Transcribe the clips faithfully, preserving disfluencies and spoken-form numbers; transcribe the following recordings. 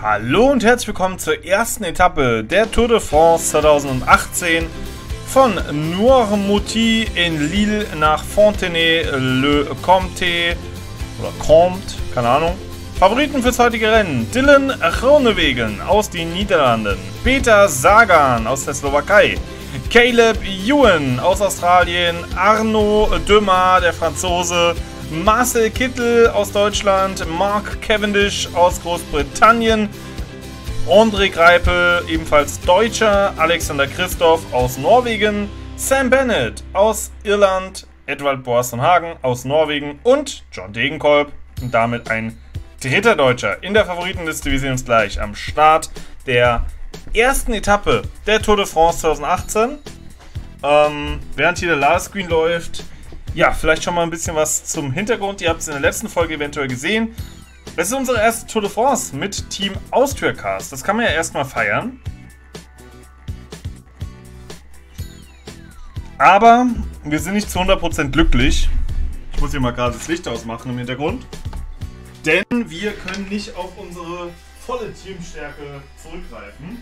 Hallo und herzlich willkommen zur ersten Etappe der Tour de France zweitausendachtzehn von Noirmoutier in Lille nach Fontenay-le-Comte oder Comte, keine Ahnung. Favoriten fürs heutige Rennen: Dylan Groenewegen aus den Niederlanden, Peter Sagan aus der Slowakei, Caleb Ewan aus Australien, Arnaud Démare, der Franzose, Marcel Kittel aus Deutschland, Mark Cavendish aus Großbritannien, André Greipel, ebenfalls Deutscher, Alexander Kristoff aus Norwegen, Sam Bennett aus Irland, Edvald Boasson Hagen aus Norwegen und John Degenkolb. Und damit ein dritter Deutscher in der Favoritenliste. Wir sehen uns gleich am Start der ersten Etappe der Tour de France zweitausendachtzehn. Ähm, während hier der Ladescreen läuft, ja, vielleicht schon mal ein bisschen was zum Hintergrund. Ihr habt es in der letzten Folge eventuell gesehen. Es ist unsere erste Tour de France mit Team Austria Cars. Das kann man ja erstmal feiern. Aber wir sind nicht zu hundert Prozent glücklich. Ich muss hier mal gerade das Licht ausmachen im Hintergrund. Denn wir können nicht auf unsere volle Teamstärke zurückgreifen.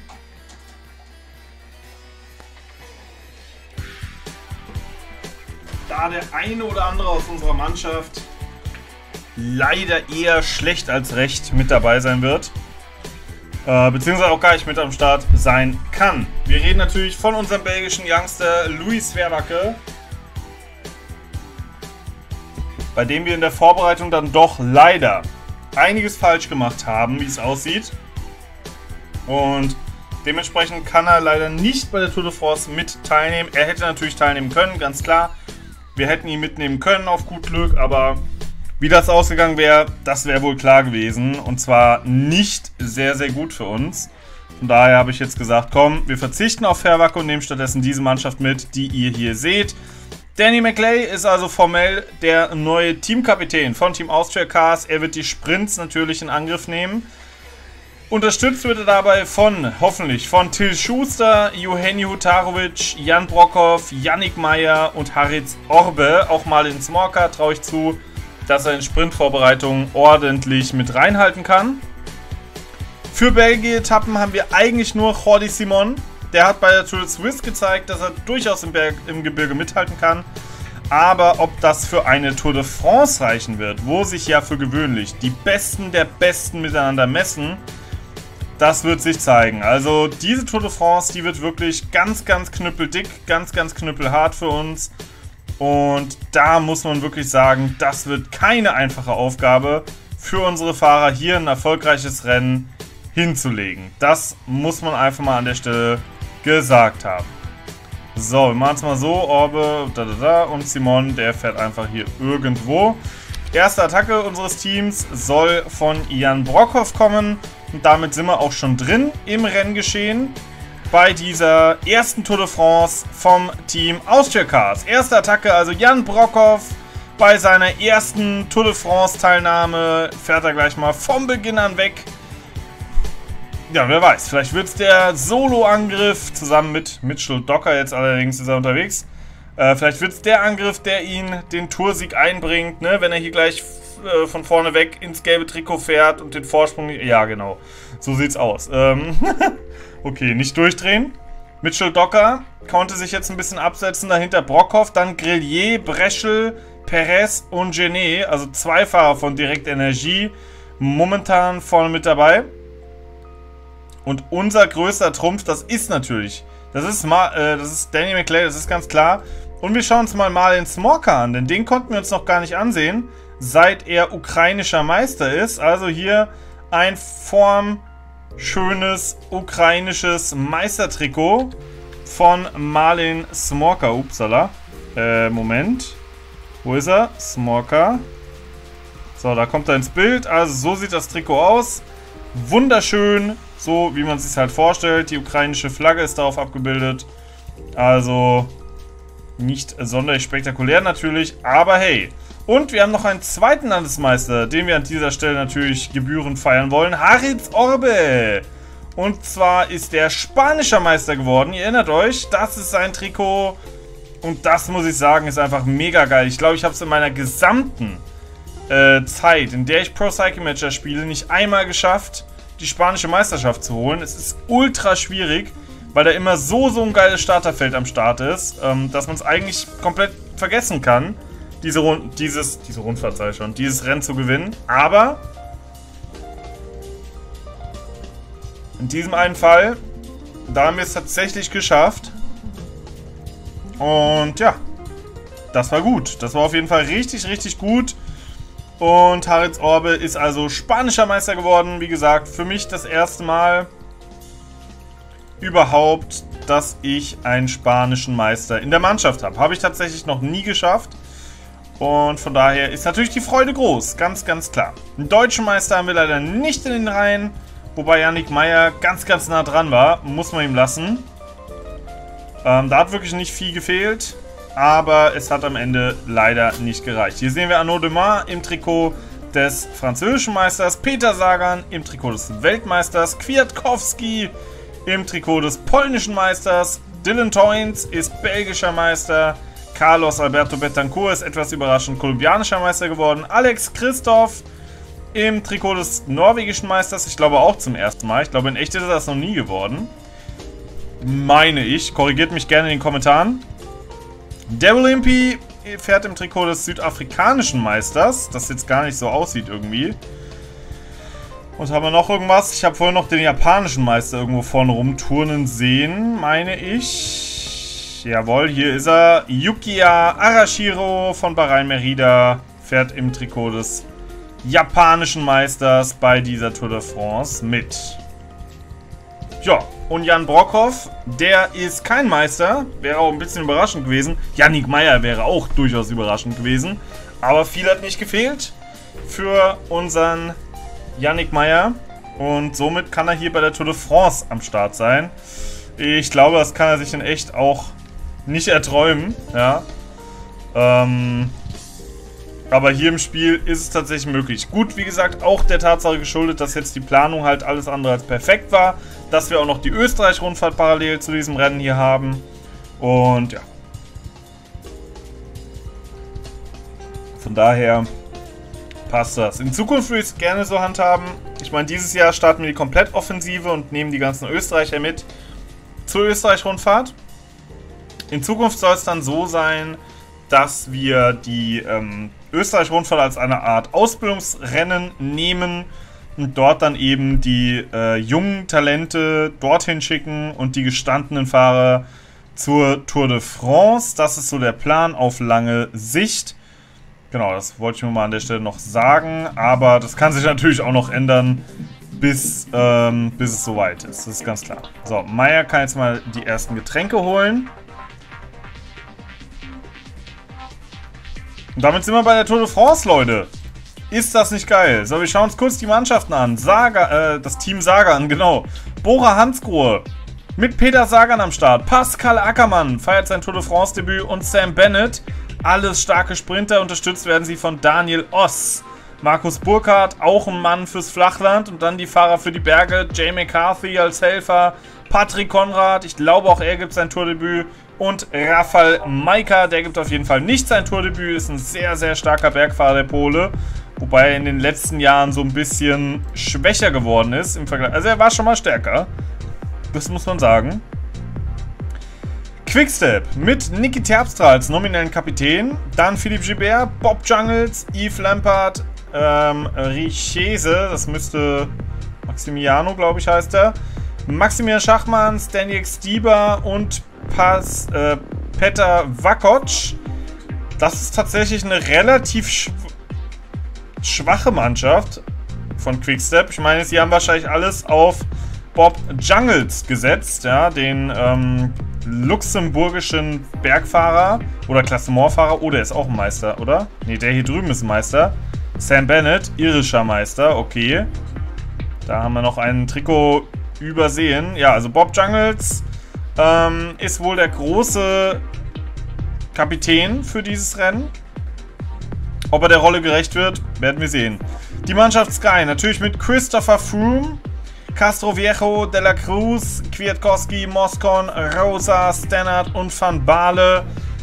Da der eine oder andere aus unserer Mannschaft leider eher schlecht als recht mit dabei sein wird. Äh, beziehungsweise auch gar nicht mit am Start sein kann. Wir reden natürlich von unserem belgischen Youngster Louis Verwacke, bei dem wir in der Vorbereitung dann doch leider einiges falsch gemacht haben, wie es aussieht. Und dementsprechend kann er leider nicht bei der Tour de France mit teilnehmen. Er hätte natürlich teilnehmen können, ganz klar. Wir hätten ihn mitnehmen können auf gut Glück, aber wie das ausgegangen wäre, das wäre wohl klar gewesen. Und zwar nicht sehr, sehr gut für uns. Von daher habe ich jetzt gesagt, komm, wir verzichten auf Verwacke und nehmen stattdessen diese Mannschaft mit, die ihr hier seht. Danny McLay ist also formell der neue Teamkapitän von Team Austria Cars. Er wird die Sprints natürlich in Angriff nehmen. Unterstützt wird er dabei von, hoffentlich, von Till Schuster, Eugenio Hutarovic, Jan Brockhoff, Yannick Meyer und Haritz Orbe. Auch Marlin Smorka traue ich zu, dass er in Sprintvorbereitungen ordentlich mit reinhalten kann. Für Belgien-Etappen haben wir eigentlich nur Jordi Simon. Der hat bei der Tour de Suisse gezeigt, dass er durchaus im, Berg, im Gebirge mithalten kann. Aber ob das für eine Tour de France reichen wird, wo sich ja für gewöhnlich die Besten der Besten miteinander messen, das wird sich zeigen. Also diese Tour de France, die wird wirklich ganz, ganz knüppeldick, ganz, ganz knüppelhart für uns. Und da muss man wirklich sagen, das wird keine einfache Aufgabe für unsere Fahrer, hier ein erfolgreiches Rennen hinzulegen. Das muss man einfach mal an der Stelle gesagt haben. So, wir machen es mal so. Orbe da, da, da, und Simon, der fährt einfach hier irgendwo. Erste Attacke unseres Teams soll von Jan Brockhoff kommen. Und damit sind wir auch schon drin im Renngeschehen bei dieser ersten Tour de France vom Team Austria Cars. Erste Attacke, also Jan Brockhoff bei seiner ersten Tour de France Teilnahme. Fährt er gleich mal vom Beginn an weg. Ja, wer weiß, vielleicht wird es der Solo-Angriff zusammen mit Mitchell Docker, jetzt allerdings ist er unterwegs. Äh, vielleicht wird es der Angriff, der ihn den Toursieg einbringt, ne? Wenn er hier gleich äh, von vorne weg ins gelbe Trikot fährt und den Vorsprung... Ja, genau, so sieht's aus. Ähm okay, nicht durchdrehen. Mitchell Docker konnte sich jetzt ein bisschen absetzen, dahinter Brockhoff, dann Grelier, Breschel, Perez und Genet, also zwei Fahrer von Direct Energie, momentan vorne mit dabei. Und unser größter Trumpf, das ist natürlich, das ist, Ma äh, das ist Danny McLay, das ist ganz klar. Und wir schauen uns mal Marlin Smorka an, denn den konnten wir uns noch gar nicht ansehen, seit er ukrainischer Meister ist. Also hier ein formschönes ukrainisches Meistertrikot von Marlin Smorka. Upsala. Äh, Moment. Wo ist er? Smorka. So, da kommt er ins Bild. Also so sieht das Trikot aus. Wunderschön. So, wie man es sich halt vorstellt. Die ukrainische Flagge ist darauf abgebildet. Also nicht sonderlich spektakulär natürlich, aber hey. Und wir haben noch einen zweiten Landesmeister, den wir an dieser Stelle natürlich gebührend feiern wollen. Haritz Orbe. Und zwar ist der spanischer Meister geworden. Ihr erinnert euch, das ist sein Trikot. Und das, muss ich sagen, ist einfach mega geil. Ich glaube, ich habe es in meiner gesamten äh, Zeit, in der ich Pro Cycling Manager spiele, nicht einmal geschafft, die spanische Meisterschaft zu holen. Es ist ultra schwierig, weil da immer so, so ein geiles Starterfeld am Start ist, ähm, dass man es eigentlich komplett vergessen kann, diese, Rund dieses, diese Rundfahrt sei schon, dieses Rennen zu gewinnen. Aber in diesem einen Fall, da haben wir es tatsächlich geschafft. Und ja, das war gut. Das war auf jeden Fall richtig, richtig gut. Und Haritz Orbe ist also spanischer Meister geworden. Wie gesagt, für mich das erste Mal überhaupt, dass ich einen spanischen Meister in der Mannschaft habe. Habe ich tatsächlich noch nie geschafft. Und von daher ist natürlich die Freude groß. Ganz, ganz klar. Einen deutschen Meister haben wir leider nicht in den Reihen. Wobei Yannick Meyer ganz, ganz nah dran war. Muss man ihm lassen. Ähm, da hat wirklich nicht viel gefehlt. Aber es hat am Ende leider nicht gereicht. Hier sehen wir Arnaud Démare im Trikot des französischen Meisters. Peter Sagan im Trikot des Weltmeisters. Kwiatkowski im Trikot des polnischen Meisters. Dylan Teuns ist belgischer Meister. Carlos Alberto Betancourt ist etwas überraschend kolumbianischer Meister geworden. Alex Christoph im Trikot des norwegischen Meisters. Ich glaube auch zum ersten Mal. Ich glaube, in echt ist er das noch nie geworden. Meine ich. Korrigiert mich gerne in den Kommentaren. Daryl Impey fährt im Trikot des südafrikanischen Meisters. Das jetzt gar nicht so aussieht irgendwie. Und haben wir noch irgendwas? Ich habe vorhin noch den japanischen Meister irgendwo vorne rumturnen sehen, meine ich. Jawohl, hier ist er. Yukiya Arashiro von Bahrain Merida fährt im Trikot des japanischen Meisters bei dieser Tour de France mit. Ja, und Jan Brockhoff, der ist kein Meister. Wäre auch ein bisschen überraschend gewesen. Yannick Meyer wäre auch durchaus überraschend gewesen. Aber viel hat nicht gefehlt für unseren Yannick Meyer. Und somit kann er hier bei der Tour de France am Start sein. Ich glaube, das kann er sich in echt auch nicht erträumen. Ja. Ähm... Aber hier im Spiel ist es tatsächlich möglich. Gut, wie gesagt, auch der Tatsache geschuldet, dass jetzt die Planung halt alles andere als perfekt war. Dass wir auch noch die Österreich-Rundfahrt parallel zu diesem Rennen hier haben. Und ja. Von daher passt das. In Zukunft würde ich es gerne so handhaben. Ich meine, dieses Jahr starten wir die Komplettoffensive und nehmen die ganzen Österreicher mit zur Österreich-Rundfahrt. In Zukunft soll es dann so sein, dass wir die ähm, Österreich-Rundfahrt als eine Art Ausbildungsrennen nehmen und dort dann eben die äh, jungen Talente dorthin schicken und die gestandenen Fahrer zur Tour de France. Das ist so der Plan auf lange Sicht. Genau, das wollte ich mir mal an der Stelle noch sagen, aber das kann sich natürlich auch noch ändern, bis, ähm, bis es soweit ist. Das ist ganz klar. So, Meyer kann jetzt mal die ersten Getränke holen. Und damit sind wir bei der Tour de France, Leute. Ist das nicht geil? So, wir schauen uns kurz die Mannschaften an. Saga, äh, das Team Sagan, genau. Bora Hansgrohe mit Peter Sagan am Start. Pascal Ackermann feiert sein Tour de France Debüt und Sam Bennett. Alles starke Sprinter. Unterstützt werden sie von Daniel Oss. Markus Burkhardt, auch ein Mann fürs Flachland. Und dann die Fahrer für die Berge. Jay McCarthy als Helfer. Patrick Konrad, ich glaube auch er gibt sein Tourdebüt. Und Rafał Majka, der gibt auf jeden Fall nicht sein Tourdebüt. Ist ein sehr, sehr starker Bergfahrer, der Pole. Wobei er in den letzten Jahren so ein bisschen schwächer geworden ist im Vergleich. Also er war schon mal stärker. Das muss man sagen. Quickstep mit Niki Terpstra als nominellen Kapitän. Dann Philippe Gilbert, Bob Jungels, Yves Lampard, ähm, Richese, das müsste Maximiano, glaube ich, heißt er. Maximilian Schachmann, Zdeněk Stybar und Pas, äh, Petr Vakoc. Das ist tatsächlich eine relativ sch schwache Mannschaft von Quickstep. Ich meine, sie haben wahrscheinlich alles auf Bob Jungels gesetzt, ja, den ähm, luxemburgischen Bergfahrer oder Klassementfahrer. Oh, der ist auch ein Meister, oder? Ne, der hier drüben ist ein Meister. Sam Bennett, irischer Meister, okay. Da haben wir noch ein Trikot übersehen. Ja, also Bob Jungels ähm, ist wohl der große Kapitän für dieses Rennen. Ob er der Rolle gerecht wird, werden wir sehen. Die Mannschaft Sky, natürlich mit Christopher Froome, Castroviejo, De La Cruz, Kwiatkowski, Moscon, Rosa, Stannard und Van Baarle.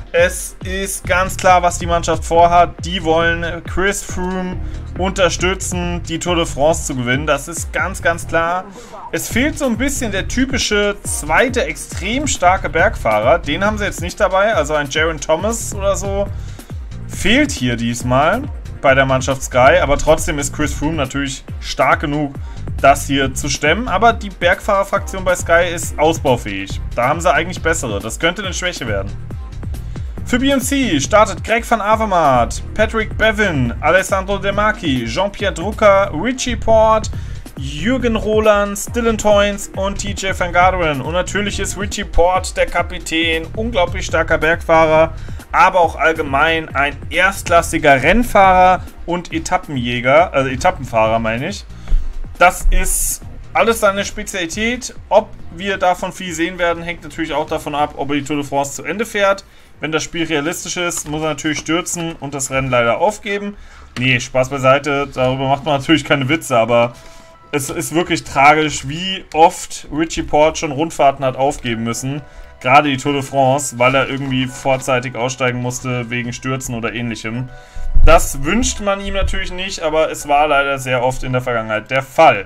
Es ist ganz klar, was die Mannschaft vorhat. Die wollen Chris Froome unterstützen, die Tour de France zu gewinnen. Das ist ganz, ganz klar. Es fehlt so ein bisschen der typische zweite extrem starke Bergfahrer. Den haben sie jetzt nicht dabei. Also ein Geraint Thomas oder so fehlt hier diesmal bei der Mannschaft Sky. Aber trotzdem ist Chris Froome natürlich stark genug, das hier zu stemmen. Aber die Bergfahrerfraktion bei Sky ist ausbaufähig. Da haben sie eigentlich bessere. Das könnte eine Schwäche werden. Für B M C startet Greg van Avermaet, Patrick Bevin, Alessandro De Marchi, Jean-Pierre Drucker, Richie Porte, Jürgen Roelands, Dylan Teuns und T J Van Garderen. Und natürlich ist Richie Porte der Kapitän, unglaublich starker Bergfahrer, aber auch allgemein ein erstklassiger Rennfahrer und Etappenjäger, also Etappenfahrer meine ich. Das ist alles seine Spezialität. Ob wir davon viel sehen werden, hängt natürlich auch davon ab, ob er die Tour de France zu Ende fährt. Wenn das Spiel realistisch ist, muss er natürlich stürzen und das Rennen leider aufgeben. Nee, Spaß beiseite, darüber macht man natürlich keine Witze, aber es ist wirklich tragisch, wie oft Richie Porte schon Rundfahrten hat aufgeben müssen. Gerade die Tour de France, weil er irgendwie vorzeitig aussteigen musste wegen Stürzen oder ähnlichem. Das wünscht man ihm natürlich nicht, aber es war leider sehr oft in der Vergangenheit der Fall.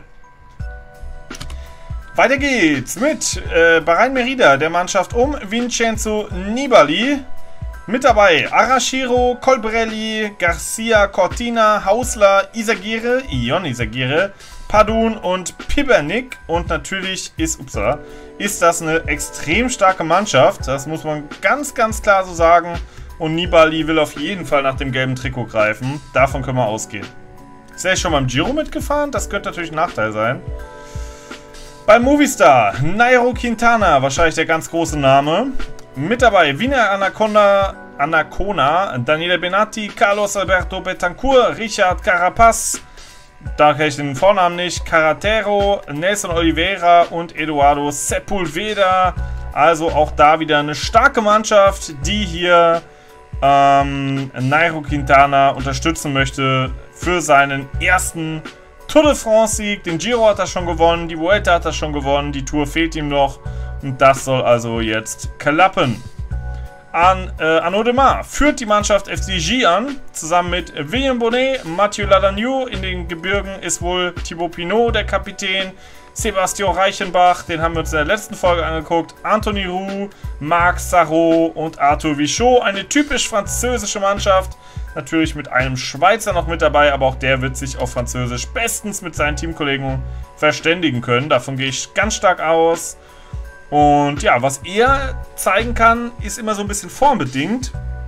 Weiter geht's mit äh, Bahrain Merida, der Mannschaft um Vincenzo Nibali. Mit dabei Arashiro, Colbrelli, Garcia, Cortina, Hausler, Izagirre, Ion Izagirre, Padun und Pibernik. Und natürlich ist, upsa, ist das eine extrem starke Mannschaft. Das muss man ganz, ganz klar so sagen. Und Nibali will auf jeden Fall nach dem gelben Trikot greifen. Davon können wir ausgehen. Ist er schon beim Giro mitgefahren? Das könnte natürlich ein Nachteil sein. Bei Movistar, Nairo Quintana, wahrscheinlich der ganz große Name. Mit dabei Wiener Anaconda, Anacona, Daniele Benatti, Carlos Alberto Betancourt, Richard Carapaz, da kenne ich den Vornamen nicht, Carretero, Nelson Oliveira und Eduardo Sepulveda. Also auch da wieder eine starke Mannschaft, die hier ähm, Nairo Quintana unterstützen möchte für seinen ersten Tour de France-Sieg. Den Giro hat er schon gewonnen, die Vuelta hat er schon gewonnen, die Tour fehlt ihm noch. Und das soll also jetzt klappen. An äh, Arnaud Démare führt die Mannschaft F C G an, zusammen mit William Bonnet, Mathieu Ladagnou. In den Gebirgen ist wohl Thibaut Pinot der Kapitän. Sebastian Reichenbach, den haben wir uns in der letzten Folge angeguckt. Anthony Roux, Marc Sarrault und Arthur Vichot. Eine typisch französische Mannschaft. Natürlich mit einem Schweizer noch mit dabei, aber auch der wird sich auf Französisch bestens mit seinen Teamkollegen verständigen können. Davon gehe ich ganz stark aus. Und ja, was er zeigen kann, ist immer so ein bisschen formbedingt.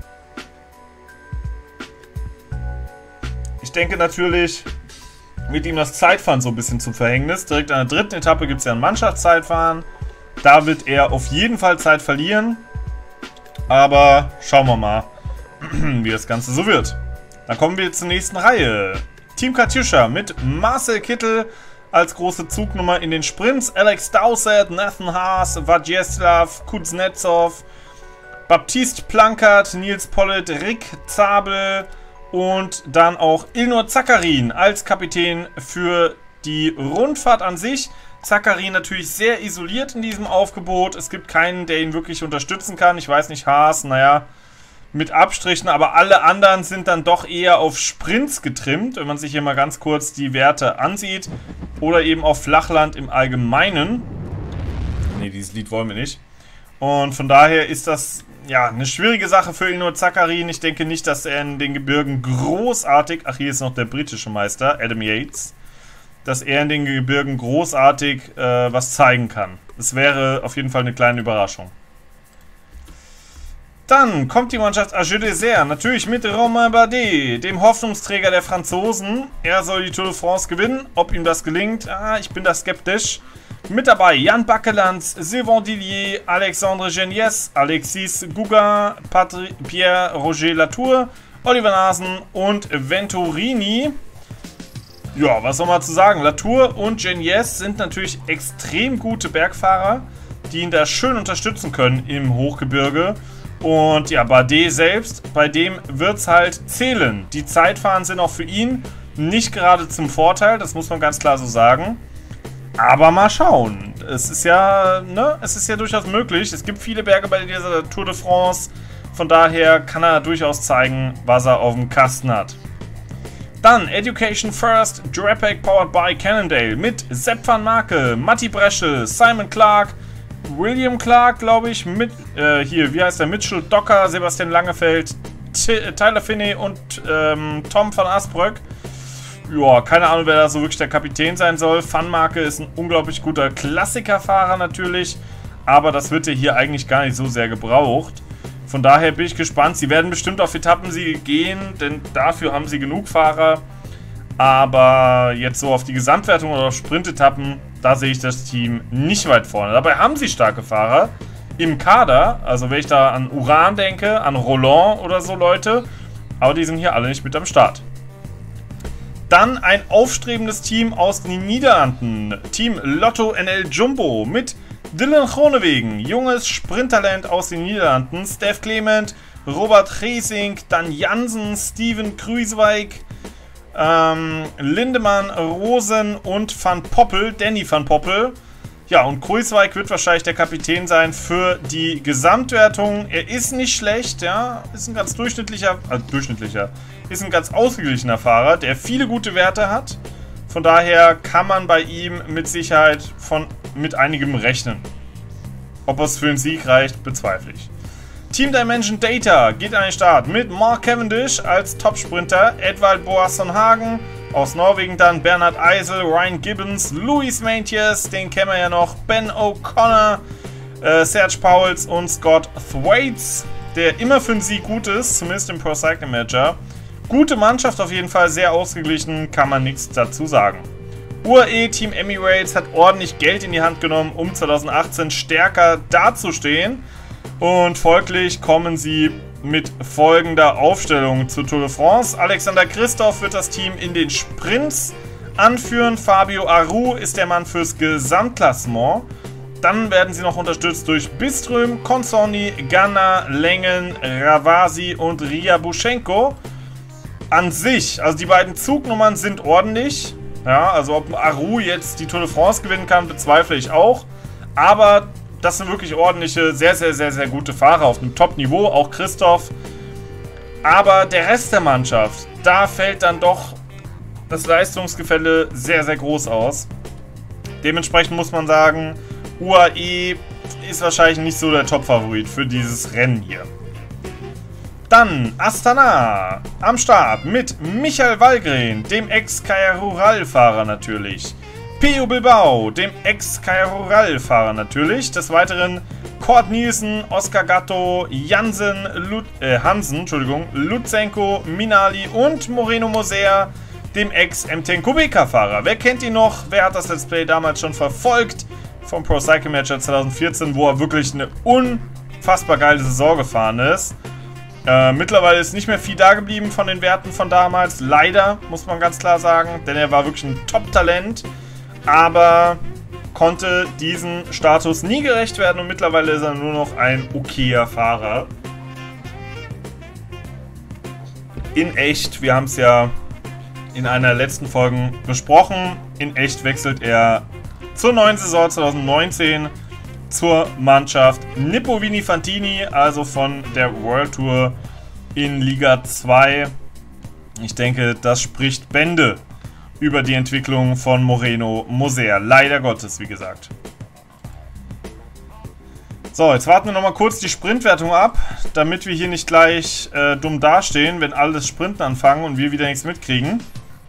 Ich denke natürlich, mit ihm das Zeitfahren so ein bisschen zum Verhängnis. Direkt an der dritten Etappe gibt es ja ein Mannschaftszeitfahren. Da wird er auf jeden Fall Zeit verlieren. Aber schauen wir mal, wie das Ganze so wird. Dann kommen wir zur nächsten Reihe. Team Katusha mit Marcel Kittel als große Zugnummer in den Sprints. Alex Dowsett, Nathan Haas, Vyacheslav Kuznetsov, Baptiste Plancard, Nils Pollitt, Rick Zabel und dann auch Ilnur Zakarin als Kapitän für die Rundfahrt an sich. Zakarin natürlich sehr isoliert in diesem Aufgebot. Es gibt keinen, der ihn wirklich unterstützen kann. Ich weiß nicht, Haas, naja, mit Abstrichen, aber alle anderen sind dann doch eher auf Sprints getrimmt, wenn man sich hier mal ganz kurz die Werte ansieht. Oder eben auf Flachland im Allgemeinen. Ne, dieses Lied wollen wir nicht. Und von daher ist das ja eine schwierige Sache für Ilnur Zakarin. Ich denke nicht, dass er in den Gebirgen großartig, ach hier ist noch der britische Meister, Adam Yates, dass er in den Gebirgen großartig äh, was zeigen kann. Das wäre auf jeden Fall eine kleine Überraschung. Dann kommt die Mannschaft Argeux Désert, natürlich mit Romain Bardet, dem Hoffnungsträger der Franzosen. Er soll die Tour de France gewinnen. Ob ihm das gelingt, ah, ich bin da skeptisch. Mit dabei Jan Bakelands, Sylvain Dillier, Alexandre Geniez, Alexis Gougain, Pierre-Roger Latour, Oliver Nasen und Venturini. Ja, was soll man zu sagen? Latour und Geniez sind natürlich extrem gute Bergfahrer, die ihn da schön unterstützen können im Hochgebirge. Und ja, Bardet selbst, bei dem wird es halt zählen. Die Zeitfahren sind auch für ihn nicht gerade zum Vorteil, das muss man ganz klar so sagen. Aber mal schauen. Es ist ja, ne, es ist ja durchaus möglich. Es gibt viele Berge bei dieser Tour de France. Von daher kann er durchaus zeigen, was er auf dem Kasten hat. Dann Education First, Drapac powered by Cannondale mit Sepp van Marke, Matti Breschel, Simon Clark, William Clark, glaube ich, mit, äh, hier, wie heißt der, Mitchell Docker, Sebastian Langefeld, T Tyler Finney und ähm, Tom van Asbrück. Ja, keine Ahnung, wer da so wirklich der Kapitän sein soll. Van Marke ist ein unglaublich guter Klassikerfahrer natürlich, aber das wird ja hier eigentlich gar nicht so sehr gebraucht. Von daher bin ich gespannt. Sie werden bestimmt auf Etappensiege gehen, denn dafür haben sie genug Fahrer. Aber jetzt so auf die Gesamtwertung oder auf Sprintetappen, da sehe ich das Team nicht weit vorne. Dabei haben sie starke Fahrer im Kader. Also wenn ich da an Uran denke, an Roland oder so Leute. Aber die sind hier alle nicht mit am Start. Dann ein aufstrebendes Team aus den Niederlanden. Team Lotto N L Jumbo mit Dylan Groenewegen, junges Sprinttalent aus den Niederlanden, Stef Clement, Robert Geesink, dann Jansen, Steven Kruijswijk, ähm, Lindemann, Rosen und Van Poppel, Danny Van Poppel. Ja, und Kruijswijk wird wahrscheinlich der Kapitän sein für die Gesamtwertung. Er ist nicht schlecht, ja, ist ein ganz durchschnittlicher, äh, durchschnittlicher, ist ein ganz ausgeglichener Fahrer, der viele gute Werte hat. Von daher kann man bei ihm mit Sicherheit von, mit einigem rechnen. Ob es für einen Sieg reicht, bezweifle ich. Team Dimension Data geht an den Start mit Mark Cavendish als Topsprinter, Edvald Boasson Hagen, aus Norwegen dann Bernhard Eisel, Ryan Gibbons, Luis Meintjes, den kennen wir ja noch, Ben O'Connor, äh, Serge Pauwels und Scott Thwaites, der immer für einen Sieg gut ist, zumindest im Pro Cycling Manager. Gute Mannschaft auf jeden Fall, sehr ausgeglichen, kann man nichts dazu sagen. U A E Team Emirates hat ordentlich Geld in die Hand genommen, um zwanzig achtzehn stärker dazustehen. Und folglich kommen sie mit folgender Aufstellung zur Tour de France. Alexander Christoph wird das Team in den Sprints anführen. Fabio Aru ist der Mann fürs Gesamtklassement. Dann werden sie noch unterstützt durch Byström, Consonni, Ganna, Lengen, Ravasi und Ryabuschenko. An sich, also die beiden Zugnummern sind ordentlich. Ja, also ob Aru jetzt die Tour de France gewinnen kann, bezweifle ich auch. Aber das sind wirklich ordentliche, sehr, sehr, sehr, sehr gute Fahrer auf einem Top-Niveau. Auch Christoph. Aber der Rest der Mannschaft, da fällt dann doch das Leistungsgefälle sehr, sehr groß aus. Dementsprechend muss man sagen, U A E ist wahrscheinlich nicht so der Top-Favorit für dieses Rennen hier. Dann Astana am Start mit Michael Wallgren, dem Ex-Kaya Rural-Fahrer natürlich. Pio Bilbao, dem Ex-Kaya Rural-Fahrer natürlich. Des Weiteren Kort Nielsen, Oskar Gatto, Jansen, Lut äh, Hansen, Entschuldigung, Lutsenko, Minali und Moreno Moser, dem Ex-M zehn Kubeka-Fahrer. Wer kennt ihn noch? Wer hat das Let's Play damals schon verfolgt? Vom Pro Cycling Manager zwanzig vierzehn, wo er wirklich eine unfassbar geile Saison gefahren ist. Äh, mittlerweile ist nicht mehr viel da geblieben von den Werten von damals. Leider, muss man ganz klar sagen. Denn er war wirklich ein Top-Talent. Aber konnte diesem Status nie gerecht werden. Und mittlerweile ist er nur noch ein okayer Fahrer. In echt, wir haben es ja in einer der letzten Folgen besprochen. In echt wechselt er zur neuen Saison zwanzig neunzehn zur Mannschaft Nippo Vini Fantini, also von der World Tour in Liga zwei. Ich denke, das spricht Bände über die Entwicklung von Moreno Moser. Leider Gottes, wie gesagt. So, jetzt warten wir nochmal kurz die Sprintwertung ab, damit wir hier nicht gleich äh, dumm dastehen, wenn alle das Sprinten anfangen und wir wieder nichts mitkriegen.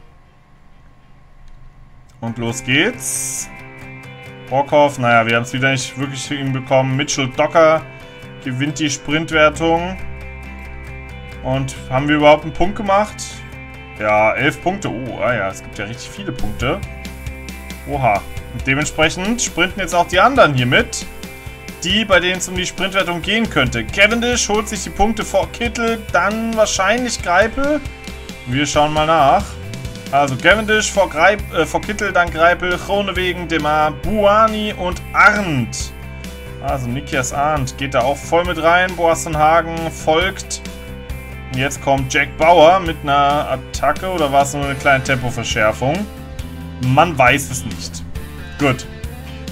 Und los geht's. Brockhoff, naja, wir haben es wieder nicht wirklich hinbekommen. Mitchell Docker gewinnt die Sprintwertung. Und haben wir überhaupt einen Punkt gemacht? Ja, elf Punkte. Oh, ah ja, es gibt ja richtig viele Punkte. Oha. Und dementsprechend sprinten jetzt auch die anderen hier mit, die, bei denen es um die Sprintwertung gehen könnte. Cavendish holt sich die Punkte vor Kittel, dann wahrscheinlich Greipel. Wir schauen mal nach. Also Cavendish vor, Greip, äh, vor Kittel, dann Greipel, Groenewegen, Demar, Buani und Arndt. Also Nikias Arndt geht da auch voll mit rein. Boasson Hagen folgt. Und jetzt kommt Jack Bauer mit einer Attacke, oder war es nur eine kleine Tempoverschärfung? Man weiß es nicht. Gut.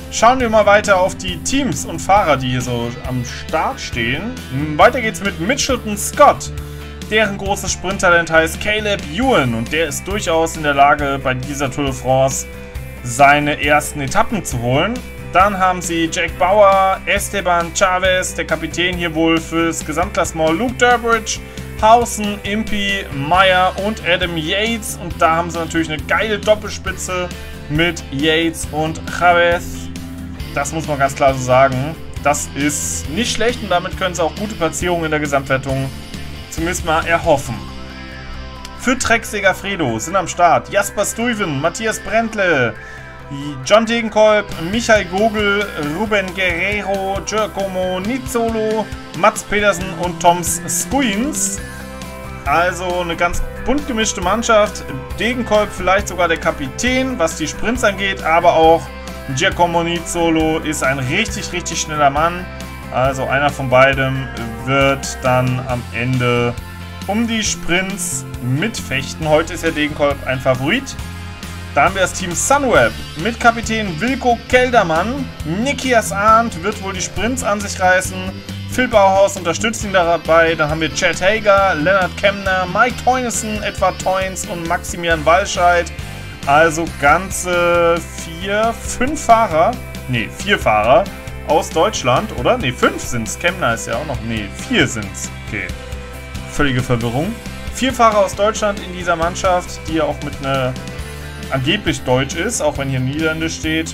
Schauen wir mal weiter auf die Teams und Fahrer, die hier so am Start stehen. Weiter geht's mit Mitchelton Scott. Deren großes Sprinttalent heißt Caleb Ewan und der ist durchaus in der Lage, bei dieser Tour de France seine ersten Etappen zu holen. Dann haben sie Jack Bauer, Esteban Chavez, der Kapitän hier wohl fürs Gesamtklassement, Luke Durbridge, Hausen, Impey, Meyer und Adam Yates. Und da haben sie natürlich eine geile Doppelspitze mit Yates und Chavez. Das muss man ganz klar so sagen. Das ist nicht schlecht und damit können sie auch gute Platzierungen in der Gesamtwertung zumindest mal erhoffen. Für Trek Segafredo sind am Start Jasper Stuyven, Matthias Brändle, John Degenkolb, Michael Gogel, Ruben Guerrero, Giacomo Nizzolo, Mats Pedersen und Toms Skuins. Also eine ganz bunt gemischte Mannschaft. Degenkolb vielleicht sogar der Kapitän, was die Sprints angeht, aber auch Giacomo Nizzolo ist ein richtig, richtig schneller Mann. Also einer von beiden wird dann am Ende um die Sprints mitfechten. Heute ist ja Degenkolb ein Favorit. Da haben wir das Team Sunweb mit Kapitän Wilko Keldermann. Nikias Arndt wird wohl die Sprints an sich reißen. Phil Bauhaus unterstützt ihn dabei. Dann haben wir Chad Hager, Lennart Kemner, Mike Teunissen, Edward Teuns und Maximilian Walscheid. Also ganze vier, fünf Fahrer. Ne, vier Fahrer aus Deutschland, oder? Ne, fünf sind's. Kemner ist ja auch noch. Ne, vier sind's. Okay. Völlige Verwirrung. Vier Fahrer aus Deutschland in dieser Mannschaft, die ja auch mit einer angeblich deutsch ist, auch wenn hier Niederländisch steht.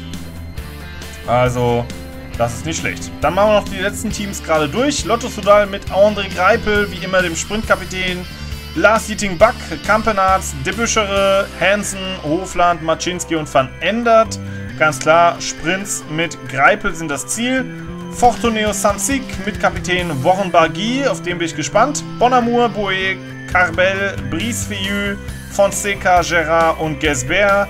Also, das ist nicht schlecht. Dann machen wir noch die letzten Teams gerade durch. Lotto Soudal mit André Greipel, wie immer dem Sprintkapitän. Lars Dieting-Back, Kampenarz, De Büschere, Hansen, Hofland, Maczynski und Van Endert. Ganz klar, Sprints mit Greipel sind das Ziel. Fortuneo Samsic mit Kapitän Warren Barguil, auf den bin ich gespannt. Bonamour, Bouet, Carbel, Brice Fillul, Fonseca, Gerard und Gesbert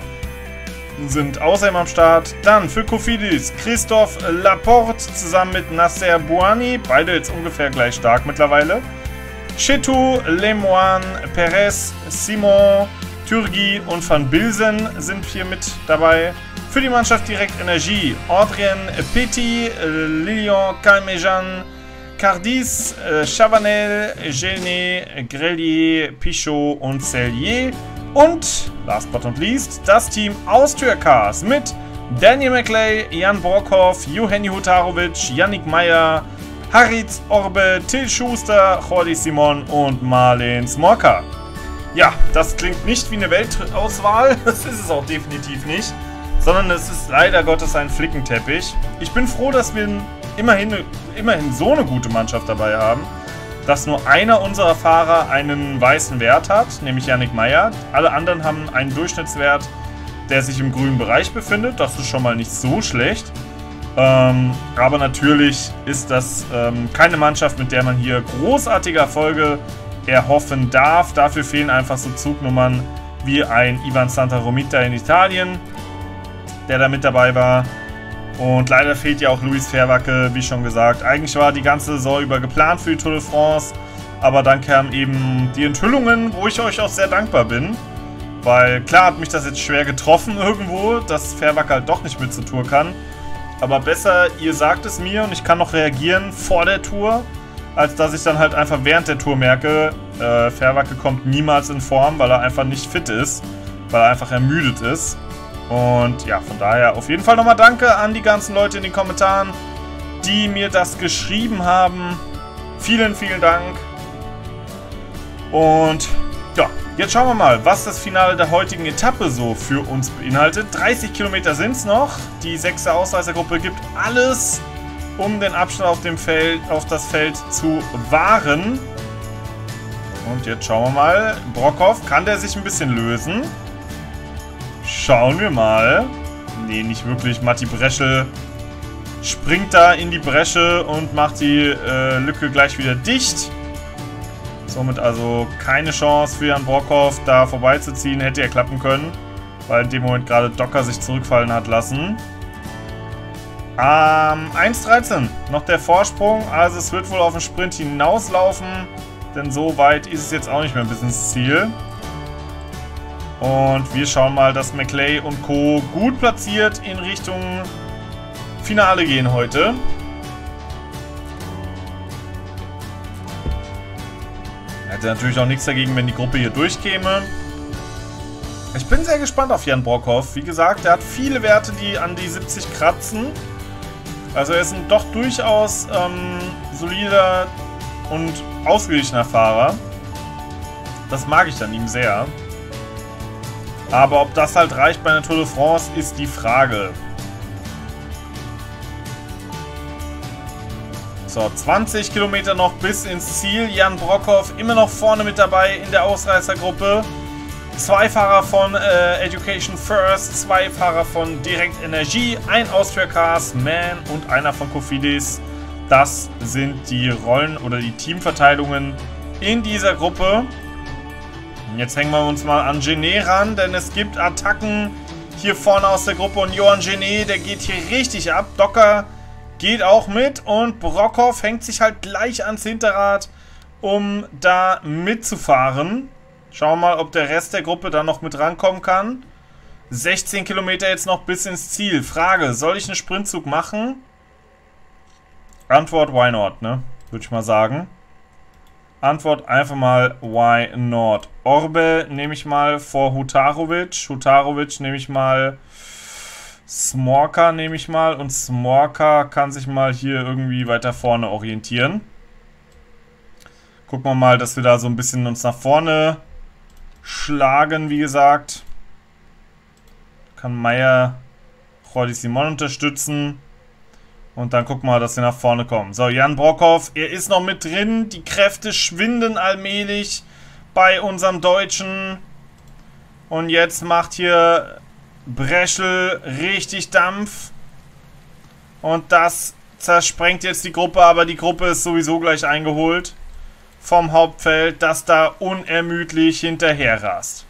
sind außerdem am Start. Dann für Cofidis Christophe Laporte zusammen mit Nasser Bouhanni, beide jetzt ungefähr gleich stark mittlerweile. Chetou, Lemoine, Perez, Simon, Turgi und Van Bilsen sind hier mit dabei. Für die Mannschaft Direct Energie Adrien Petit, Lilian Calmejean, Cardis, Chavanel, Gelné, Grelier, Pichot und Cellier. Und, last but not least, das Team Austria Cars mit Daniel Maclay, Jan Brockhoff, Eugenij Hutarovic, Yannick Meyer, Haritz Orbe, Till Schuster, Jordi Simon und Marlene Smolka. Ja, das klingt nicht wie eine Weltauswahl, das ist es auch definitiv nicht, sondern es ist leider Gottes ein Flickenteppich. Ich bin froh, dass wir immerhin, immerhin so eine gute Mannschaft dabei haben, dass nur einer unserer Fahrer einen weißen Wert hat, nämlich Yannick Meyer. Alle anderen haben einen Durchschnittswert, der sich im grünen Bereich befindet. Das ist schon mal nicht so schlecht. Ähm, aber natürlich ist das ähm, keine Mannschaft, mit der man hier großartige Erfolge erhoffen darf. Dafür fehlen einfach so Zugnummern wie ein Ivan Santaromita in Italien, der da mit dabei war. Und leider fehlt ja auch Luis Verwacke, wie schon gesagt. Eigentlich war die ganze Saison über geplant für die Tour de France, aber dann kamen eben die Enthüllungen, wo ich euch auch sehr dankbar bin. Weil klar hat mich das jetzt schwer getroffen irgendwo, dass Verwacke halt doch nicht mit zur Tour kann. Aber besser, ihr sagt es mir und ich kann noch reagieren vor der Tour, als dass ich dann halt einfach während der Tour merke, äh, Verwacke kommt niemals in Form, weil er einfach nicht fit ist, weil er einfach ermüdet ist. Und ja, von daher auf jeden Fall nochmal Danke an die ganzen Leute in den Kommentaren, die mir das geschrieben haben. Vielen, vielen Dank. Und ja, jetzt schauen wir mal, was das Finale der heutigen Etappe so für uns beinhaltet. dreißig Kilometer sind es noch. Die sechste Ausreißergruppe gibt alles, um den Abstand auf, dem Feld, auf das Feld zu wahren. Und jetzt schauen wir mal. Brockhoff, kann der sich ein bisschen lösen? Schauen wir mal. Nee, nicht wirklich. Matti Breschel springt da in die Bresche und macht die äh, Lücke gleich wieder dicht. Somit also keine Chance für Jan Brockhoff, da vorbeizuziehen. Hätte er klappen können, weil in dem Moment gerade Docker sich zurückfallen hat lassen. Ähm, eins dreizehn. Noch der Vorsprung. Also es wird wohl auf den Sprint hinauslaufen. Denn so weit ist es jetzt auch nicht mehr bis ins Ziel. Und wir schauen mal, dass Maclay und Co. gut platziert in Richtung Finale gehen heute. Hätte natürlich auch nichts dagegen, wenn die Gruppe hier durchkäme. Ich bin sehr gespannt auf Jan Brockhoff. Wie gesagt, er hat viele Werte, die an die siebzig kratzen. Also er ist ein doch durchaus ähm, solider und ausgeglichener Fahrer. Das mag ich an ihm sehr. Aber ob das halt reicht bei einer Tour de France, ist die Frage. So, zwanzig Kilometer noch bis ins Ziel. Jan Brockhoff immer noch vorne mit dabei in der Ausreißergruppe. Zwei Fahrer von äh, Education First, zwei Fahrer von Direct Energie, ein Austria Cars, Man und einer von Cofidis. Das sind die Rollen oder die Teamverteilungen in dieser Gruppe. Und jetzt hängen wir uns mal an Genet ran, denn es gibt Attacken hier vorne aus der Gruppe. Und Johan Genet, der geht hier richtig ab. Docker geht auch mit und Brockhoff hängt sich halt gleich ans Hinterrad, um da mitzufahren. Schauen wir mal, ob der Rest der Gruppe da noch mit rankommen kann. sechzehn Kilometer jetzt noch bis ins Ziel. Frage, soll ich einen Sprintzug machen? Antwort, why not, ne? Würde ich mal sagen. Antwort einfach mal, why not? Orbe nehme ich mal vor Hutarovic. Hutarovic nehme ich mal. Smorka nehme ich mal. Und Smorka kann sich mal hier irgendwie weiter vorne orientieren. Gucken wir mal, dass wir da so ein bisschen uns nach vorne schlagen, wie gesagt. Kann Meyer Jordi Simon unterstützen. Und dann gucken wir mal, dass wir nach vorne kommen. So, Jan Brockhoff, er ist noch mit drin. Die Kräfte schwinden allmählich bei unserem Deutschen. Und jetzt macht hier Breschel richtig Dampf. Und das zersprengt jetzt die Gruppe. Aber die Gruppe ist sowieso gleich eingeholt vom Hauptfeld, das da unermüdlich hinterher rast.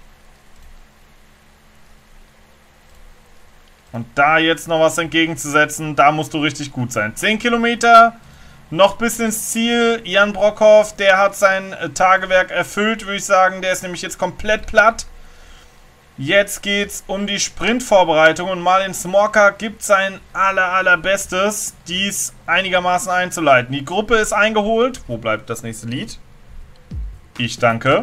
Und da jetzt noch was entgegenzusetzen, da musst du richtig gut sein. zehn Kilometer, noch bis ins Ziel. Jan Brockhoff, der hat sein Tagewerk erfüllt, würde ich sagen. Der ist nämlich jetzt komplett platt. Jetzt geht's um die Sprintvorbereitung und Marlin Smorka gibt sein aller allerbestes, dies einigermaßen einzuleiten. Die Gruppe ist eingeholt. Wo bleibt das nächste Lied? Ich danke.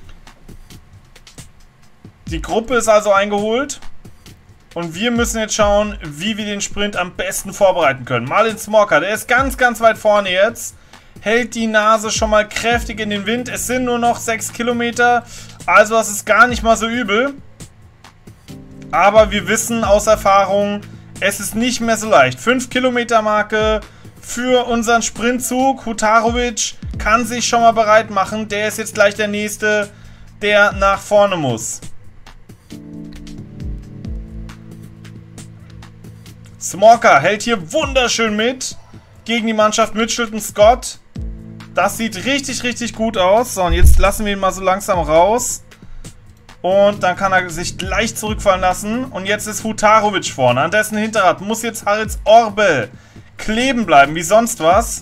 Die Gruppe ist also eingeholt. Und wir müssen jetzt schauen, wie wir den Sprint am besten vorbereiten können. Marlin Smorka, der ist ganz, ganz weit vorne jetzt. Hält die Nase schon mal kräftig in den Wind. Es sind nur noch sechs Kilometer. Also das ist gar nicht mal so übel. Aber wir wissen aus Erfahrung, es ist nicht mehr so leicht. fünf Kilometer Marke für unseren Sprintzug. Hutarovic kann sich schon mal bereit machen. Der ist jetzt gleich der Nächste, der nach vorne muss. Smorka hält hier wunderschön mit gegen die Mannschaft Mitchelton Scott. Das sieht richtig, richtig gut aus. So, und jetzt lassen wir ihn mal so langsam raus. Und dann kann er sich gleich zurückfallen lassen. Und jetzt ist Hutarovic vorne. An dessen Hinterrad muss jetzt Haritz Orbe kleben bleiben, wie sonst was.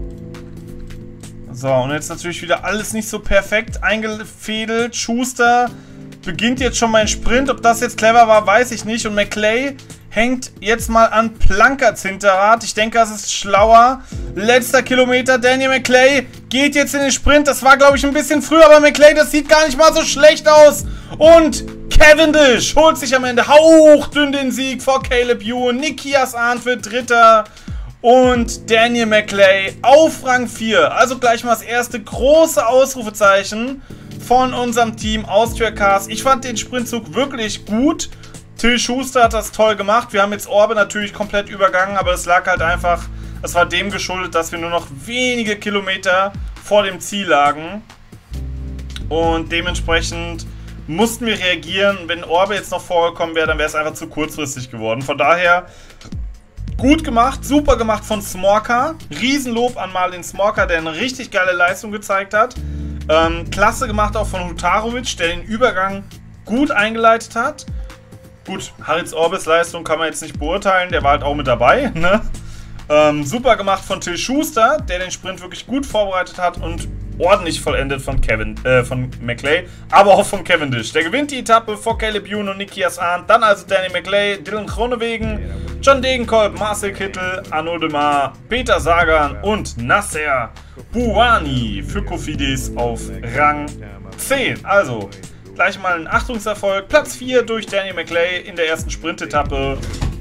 So, und jetzt natürlich wieder alles nicht so perfekt eingefädelt. Schuster beginnt jetzt schon meinen Sprint. Ob das jetzt clever war, weiß ich nicht. Und McClay hängt jetzt mal an Plankerts Hinterrad. Ich denke, das ist schlauer. Letzter Kilometer. Daniel McClay geht jetzt in den Sprint. Das war, glaube ich, ein bisschen früher. Aber McClay, das sieht gar nicht mal so schlecht aus. Und Cavendish holt sich am Ende hauchdünn den Sieg vor Caleb Ewan. Nikias Arndt wird Dritter. Und Daniel McClay auf Rang vier. Also gleich mal das erste große Ausrufezeichen von unserem Team Austria Cars. Ich fand den Sprintzug wirklich gut. Till Schuster hat das toll gemacht. Wir haben jetzt Orbe natürlich komplett übergangen, aber es lag halt einfach, es war dem geschuldet, dass wir nur noch wenige Kilometer vor dem Ziel lagen. Und dementsprechend mussten wir reagieren. Wenn Orbe jetzt noch vorgekommen wäre, dann wäre es einfach zu kurzfristig geworden. Von daher gut gemacht, super gemacht von Smorka. Riesenlob an Marlin Smorka, der eine richtig geile Leistung gezeigt hat. Ähm, klasse gemacht auch von Hutarovic, der den Übergang gut eingeleitet hat. Gut, Haritz Orbes Leistung kann man jetzt nicht beurteilen, der war halt auch mit dabei, ne? Ähm, super gemacht von Till Schuster, der den Sprint wirklich gut vorbereitet hat und ordentlich vollendet von Kevin, äh, von McLay, aber auch von Cavendish. Der gewinnt die Etappe vor Caleb Ewan und Nikias Arndt, dann also Danny McLay, Dylan Groenewegen, John Degenkolb, Marcel Kittel, Arnaud Démare, Peter Sagan und Nasser Bouhanni für Cofidis auf Rang zehn. Also gleich mal ein Achtungserfolg. Platz vier durch Danny McLay in der ersten Sprintetappe.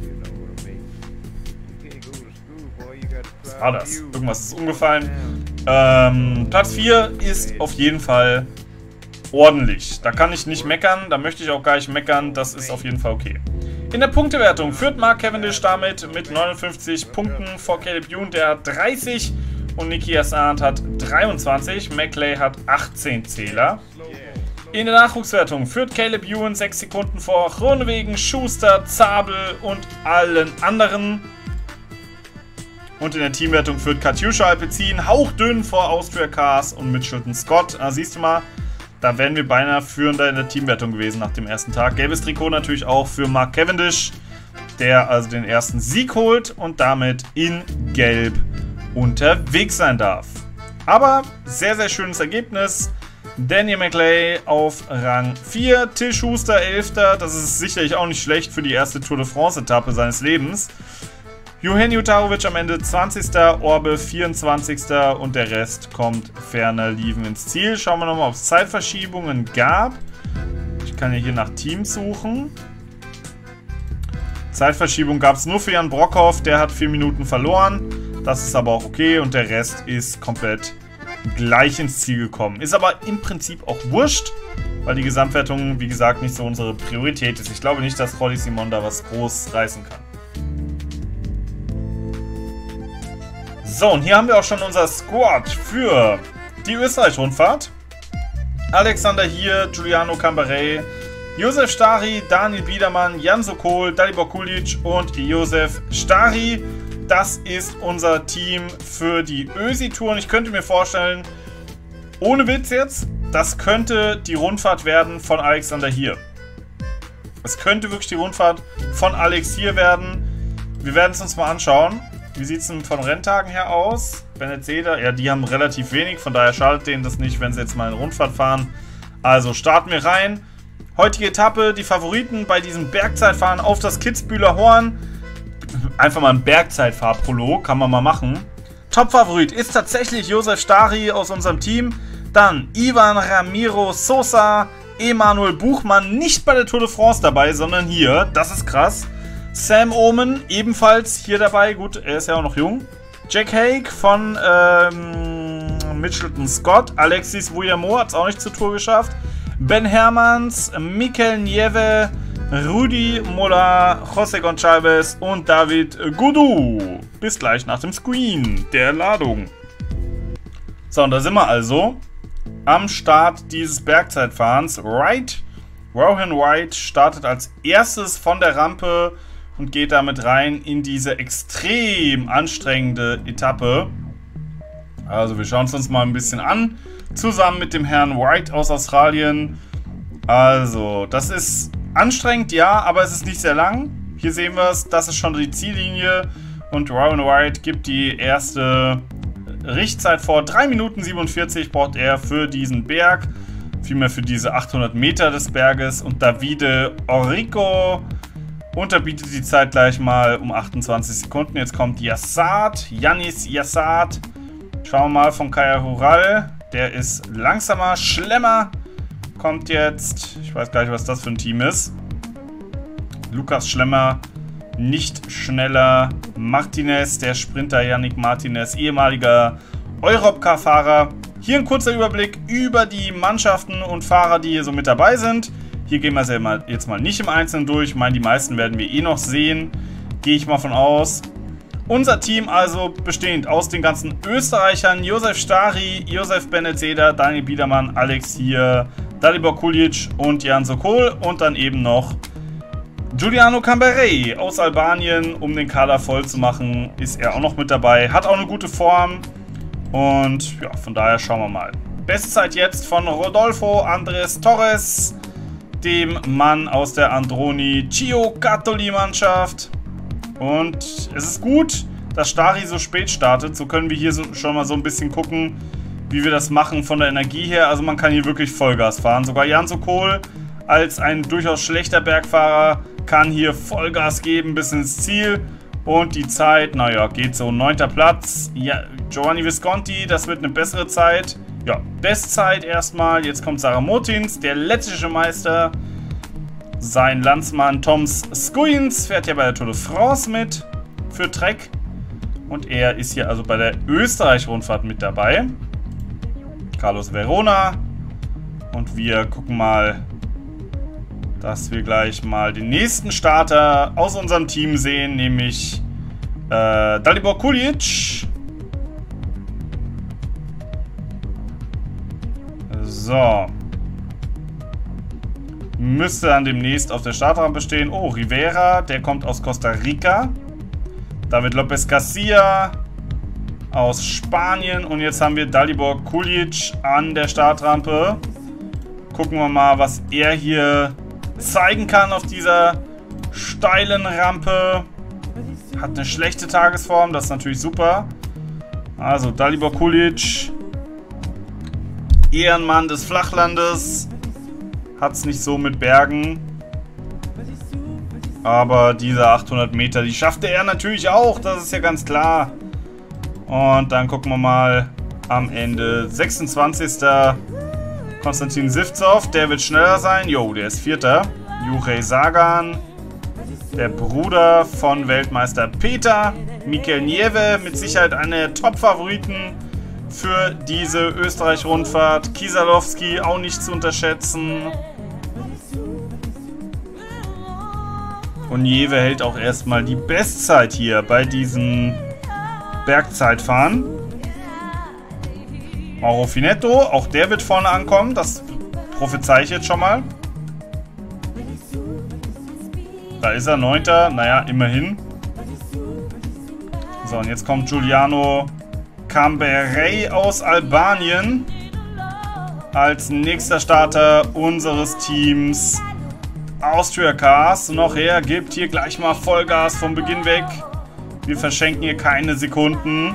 Was war das? Irgendwas ist umgefallen. Ähm, Platz vier ist auf jeden Fall ordentlich. Da kann ich nicht meckern, da möchte ich auch gar nicht meckern. Das ist auf jeden Fall okay. In der Punktewertung führt Mark Cavendish damit mit neunundfünfzig Punkten vor Caleb Ewan, der hat dreißig und Nikias Arndt hat dreiundzwanzig. McLay hat achtzehn Zähler. In der Nachwuchswertung führt Caleb Ewan sechs Sekunden vor Groenewegen, Schuster, Zabel und allen anderen. Und in der Teamwertung führt Katusha Alpecin hauchdünn vor Austria Cars und Mitchelton Scott. Ah, siehst du mal, da wären wir beinahe führender in der Teamwertung gewesen nach dem ersten Tag. Gelbes Trikot natürlich auch für Mark Cavendish, der also den ersten Sieg holt und damit in Gelb unterwegs sein darf. Aber sehr, sehr schönes Ergebnis. Danny McLay auf Rang vier, Till Schuster elfter Das ist sicherlich auch nicht schlecht für die erste Tour de France-Etappe seines Lebens. Johan Jutarovic am Ende zwanzigster Orbe vierundzwanzigster und der Rest kommt ferner liefen ins Ziel. Schauen wir nochmal, ob es Zeitverschiebungen gab. Ich kann ja hier nach Teams suchen. Zeitverschiebung gab es nur für Jan Brockhoff, der hat vier Minuten verloren. Das ist aber auch okay und der Rest ist komplett gleich ins Ziel gekommen. Ist aber im Prinzip auch wurscht, weil die Gesamtwertung, wie gesagt, nicht so unsere Priorität ist. Ich glaube nicht, dass Rolly Simon da was groß reißen kann. So, und hier haben wir auch schon unser Squad für die Österreich-Rundfahrt. Alexander Hier, Giuliano Camberey, Josef Stari, Daniel Biedermann, Jan Sokol, Dalibor Kulic und Josef Stari. Das ist unser Team für die Ösi-Tour. Und ich könnte mir vorstellen, ohne Witz jetzt, das könnte die Rundfahrt werden von Alexander Hier. Es könnte wirklich die Rundfahrt von Alex Hier werden. Wir werden es uns mal anschauen. Wie sieht es denn von Renntagen her aus? Bennett Seder, ja, die haben relativ wenig, von daher schadet denen das nicht, wenn sie jetzt mal eine Rundfahrt fahren. Also starten wir rein. Heutige Etappe, die Favoriten bei diesem Bergzeitfahren auf das Kitzbühler Horn. Einfach mal ein Bergzeitfahrprolog, kann man mal machen. Top-Favorit ist tatsächlich Josef Stari aus unserem Team. Dann Ivan Ramiro Sosa, Emanuel Buchmann, nicht bei der Tour de France dabei, sondern hier. Das ist krass. Sam Oomen ebenfalls hier dabei. Gut, er ist ja auch noch jung. Jack Haig von ähm, Mitchelton Scott. Alexis Vuillermoz hat es auch nicht zur Tour geschafft. Ben Hermans, Mikel Nieve, Rudi Mola, José Gonçalves und David Gaudu. Bis gleich nach dem Screen der Ladung. So, und da sind wir also am Start dieses Bergzeitfahrens. Wright, Rohan Wright startet als erstes von der Rampe und geht damit rein in diese extrem anstrengende Etappe. Also wir schauen es uns mal ein bisschen an, zusammen mit dem Herrn Wright aus Australien. Also, das ist anstrengend, ja, aber es ist nicht sehr lang. Hier sehen wir es, das ist schon die Ziellinie und Rohan Wright gibt die erste Richtzeit vor. drei Minuten siebenundvierzig braucht er für diesen Berg, vielmehr für diese achthundert Meter des Berges, und Davide Orrico unterbietet die Zeit gleich mal um achtundzwanzig Sekunden. Jetzt kommt Yassat, Yannis Yassat. Schauen wir mal von Kaya Hural. Der ist langsamer. Schlemmer kommt jetzt. Ich weiß gar nicht, was das für ein Team ist. Lukas Schlemmer nicht schneller. Martinez, der Sprinter Yannick Martinez, ehemaliger Europcar-Fahrer. Hier ein kurzer Überblick über die Mannschaften und Fahrer, die hier so mit dabei sind. Hier gehen wir es ja mal, jetzt mal nicht im Einzelnen durch. Ich meine, die meisten werden wir eh noch sehen. Gehe ich mal von aus. Unser Team also bestehend aus den ganzen Österreichern. Josef Stari, Josef Bennett Seder, Daniel Biedermann, Alex Hier, Dalibor Kulic und Jan Sokol. Und dann eben noch Giuliano Camberey aus Albanien. Um den Kader voll zu machen, ist er auch noch mit dabei. Hat auch eine gute Form. Und ja, von daher schauen wir mal. Bestzeit jetzt von Rodolfo Andrés Torres, dem Mann aus der Androni Giocattoli-Mannschaft. Und es ist gut, dass Stari so spät startet. So können wir hier so, schon mal so ein bisschen gucken, wie wir das machen von der Energie her. Also man kann hier wirklich Vollgas fahren. Sogar Jan Sokol als ein durchaus schlechter Bergfahrer kann hier Vollgas geben bis ins Ziel. Und die Zeit, naja, geht so. Neunter Platz. Ja, Giovanni Visconti, das wird eine bessere Zeit. Ja, Bestzeit erstmal. Jetzt kommt Sarah Motins, der lettische Meister. Sein Landsmann Toms Skujins fährt ja bei der Tour de France mit für Trek. Und er ist hier also bei der Österreich-Rundfahrt mit dabei. Carlos Verona. Und wir gucken mal, dass wir gleich mal den nächsten Starter aus unserem Team sehen, nämlich äh, Dalibor Kuljic. So. Müsste dann demnächst auf der Startrampe stehen. Oh, Rivera, der kommt aus Costa Rica. David Lopez Garcia aus Spanien. Und jetzt haben wir Dalibor Kuljic an der Startrampe. Gucken wir mal, was er hier zeigen kann auf dieser steilen Rampe. Hat eine schlechte Tagesform, das ist natürlich super. Also Dalibor Kuljic, Ehrenmann des Flachlandes, hat es nicht so mit Bergen. Aber diese achthundert Meter, die schaffte er natürlich auch, das ist ja ganz klar. Und dann gucken wir mal am Ende. sechsundzwanzigster Konstantin Sivtsov, der wird schneller sein. Jo, der ist Vierter. Juraj Sagan, der Bruder von Weltmeister Peter. Mikel Nieve, mit Sicherheit einer der Top-Favoriten für diese Österreich-Rundfahrt. Kieselowski, auch nicht zu unterschätzen. Und Nieve hält auch erstmal die Bestzeit hier bei diesen Bergzeitfahren. Mauro Finetto, auch der wird vorne ankommen, das prophezei ich jetzt schon mal. Da ist er, Neunter, naja, immerhin. So, und jetzt kommt Giuliano Camberey aus Albanien als nächster Starter unseres Teams Austria Cars. Noch er gibt hier gleich mal Vollgas vom Beginn weg. Wir verschenken hier keine Sekunden.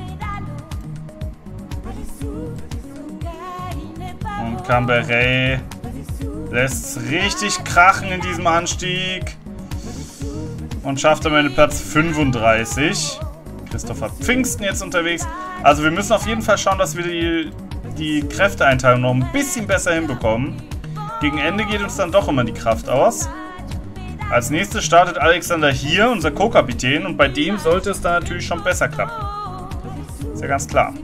Camberey lässt richtig krachen in diesem Anstieg und schafft am Ende Platz fünfunddreißig. Christopher Pfingsten jetzt unterwegs. Also wir müssen auf jeden Fall schauen, dass wir die, die Kräfteeinteilung noch ein bisschen besser hinbekommen. Gegen Ende geht uns dann doch immer die Kraft aus. Als nächstes startet Alexander hier, unser Co-Kapitän, und bei dem sollte es dann natürlich schon besser klappen. Ist ja ganz klar.